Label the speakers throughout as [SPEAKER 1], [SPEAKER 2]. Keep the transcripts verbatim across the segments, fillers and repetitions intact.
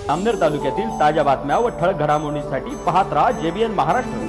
[SPEAKER 1] जामनेर तालुक्यातील ताज्या बातम्या व ठळक घडामोडींसाठी पाहत राहा जेबीएन महाराष्ट्र।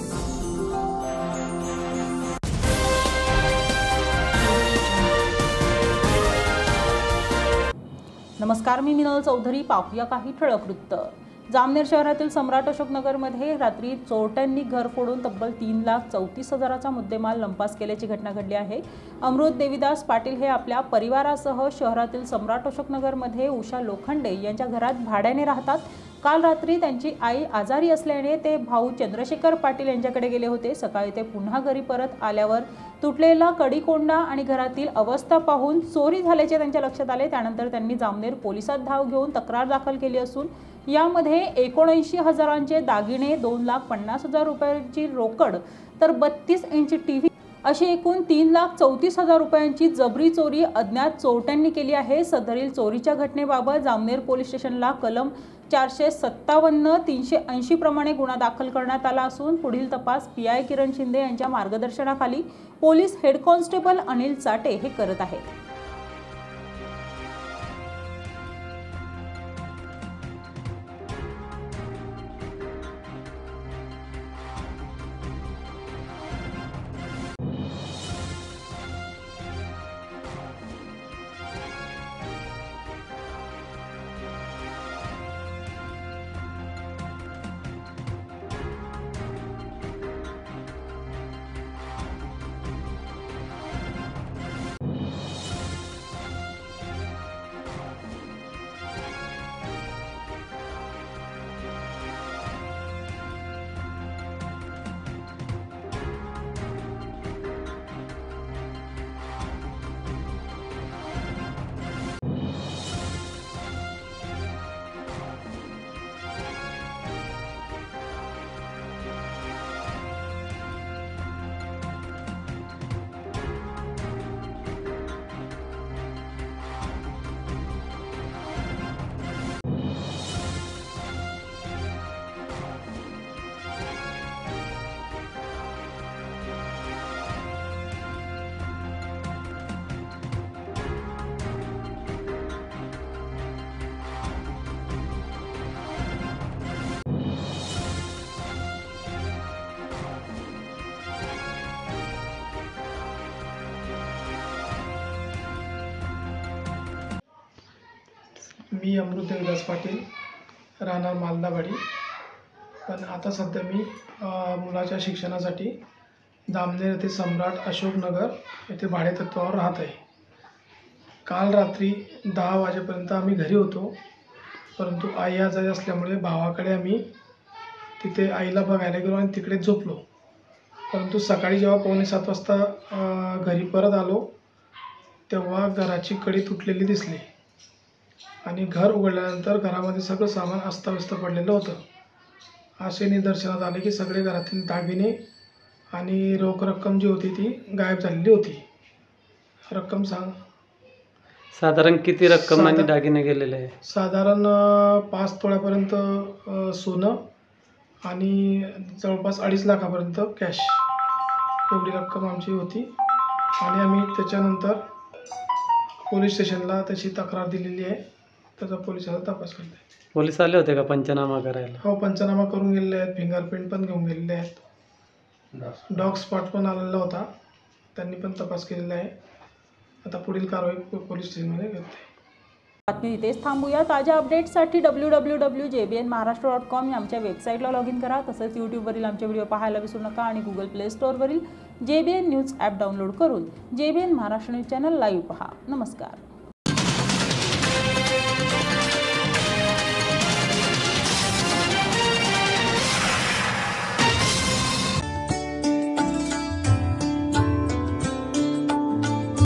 [SPEAKER 2] नमस्कार, मी मिनल चौधरी। पाहूया काही ठळक वृत्त। जामनेर शहरातील सम्राट अशोक नगर मध्ये रात्री चोरट्यांनी घर फोडून तब्बल तीन लाख चौतीस हजाराचा मुद्देमाल लंपास केल्याची घटना घडली आहे। अमृत देवीदास पाटील हे आपल्या परिवारासह शहरातील सम्राट अशोक नगर मध्ये उषा लोखंडे यांच्या घरात भाड्याने राहतात। काल रात्री त्यांची आई आजारी असल्याने ते भाऊ चंद्रशेखर पाटील यांच्याकडे गेले होते। सकाळी ते पुन्हा घरी परत आल्यावर तुटलेला कडिकोंडा आणि घरातील अवस्था पाहून चोरी झाल्याचे त्यांच्या लक्षात आले। त्यानंतर त्यांनी जामनेर पोलिसात धाव घेऊन तक्रार दाखल केली असून यामध्ये एकोणऐंशी हजारांचे दागिने, दोन लाख पन्नास हजार रुपयांची रोकड तर बत्तीस इंच टीव्ही अशी एकूण तीन लाख चौतीस हजार रुपयांची जबरी चोरी अज्ञात चोरट्यांनी केली आहे। सदरील चोरीच्या घटनेबाबत जामनेर पोलीस स्टेशनला कलम चारशे सत्तावन्न तीनशे ऐंशी प्रमाणे गुन्हा दाखल करण्यात आला असून पुढील तपास पी आय किरण शिंदे यांच्या मार्गदर्शनाखाली police head constable Anil Chate हे करत आहेत।
[SPEAKER 3] मी अमृत देवीदास पाटील, राहणार मालदावाडी, पण आता सध्या मी मुलाच्या शिक्षणासाठी जामनेर येथे सम्राट अशोक नगर येथे भाडेतत्त्वावर राहत आहे। काल रात्री दहा वाजेपर्यंत आम्ही घरी होतो, परंतु आई आजारी असल्यामुळे भावाकडे आम्ही तिथे आईला बघायला गेलो आणि तिकडे झोपलो। परंतु सकाळी जेव्हा पावणे सात वाजता घरी परत आलो तेव्हा घराची कडी तुटलेली दिसली आणि घर उघडल्यानंतर घरामध्ये सगळं सामान अस्ताव्यस्त पडलेलं होतं। असे निदर्शनात आले की सगळे घरातील दागिने आणि रोख रक्कम जी होती ती गायब झालेली होती। रक्कम सांग,
[SPEAKER 4] साधारण किती रक्कम आणि दागिने गेलेले आहे?
[SPEAKER 3] साधारण पाच तोळ्यापर्यंत सोनं आणि जवळपास अडीच लाखापर्यंत कॅश एवढी रक्कम आमची होती। आणि आम्ही त्याच्यानंतर पोलीस स्टेशनला त्याची तक्रार दिलेली आहे, त्याचा पोलिसांचा तपास करत आहे।
[SPEAKER 4] पोलीस आले होते का पंचनामा करायला?
[SPEAKER 3] हो, पंचनामा करून गेलेले आहेत, फिंगरप्रिंट पण घेऊन गेलेले आहेत, डॉग स्पॉट पण आलेला होता, त्यांनी पण तपास केलेला आहे। आता पुढील कारवाई पोलीस स्टेशनमध्ये करते।
[SPEAKER 2] बातमी इथेच थांबूया। ताज्या अपडेट्ससाठी W W W dot J B N Maharashtra dot com या आमच्या वेबसाईटला लॉग इन करा। तसंच यूट्यूबवरील आमचे व्हिडिओ पाहायला विसरू नका आणि गुगल प्ले स्टोअरवरील J B N news app download करून J B N Maharashtra news channel live पहा। नमस्कार।